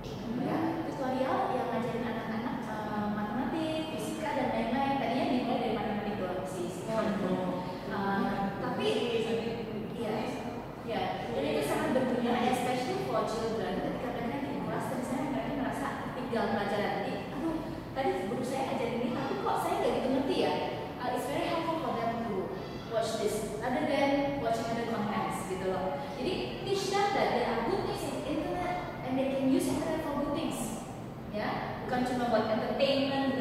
ya, tutorial yang ngajarin anak-anak matematik, fisika dan lain-lain. Tadinya dimulai dari matematik doang sih, tapi ya, dan itu sangat berguna, especially for children. Ketika mereka di kelas, dan misalnya mereka merasa tinggal pelajaran. Jadi, aduh, tadi guru saya ajarin ini, tapi kok saya nggak gitu ngerti ya? It's very helpful for them to watch this, rather than watching other contents gitu loh. Jadi teach them that there are good things in internet and they can use internet for good things. Ya, bukan cuma buat entertainment,